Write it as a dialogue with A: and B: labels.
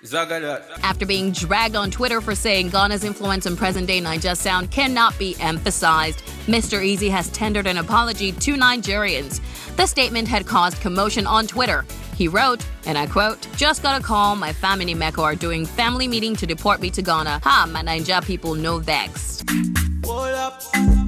A: After being dragged on Twitter for saying Ghana's influence in present-day Niger sound cannot be emphasized, Mr. Eazi has tendered an apology to Nigerians. The statement had caused commotion on Twitter. He wrote, and I quote, "Just got a call, my family Mecca are doing family meeting to deport me to Ghana. Ha, my Niger people no vexed."